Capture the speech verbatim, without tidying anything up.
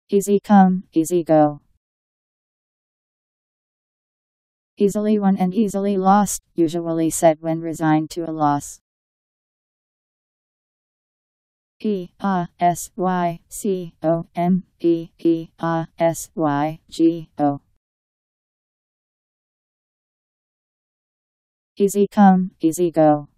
Easy come, easy go. Easily won and easily lost, usually said when resigned to a loss. E A S Y C O M E E A S Y G O. Easy come, easy go.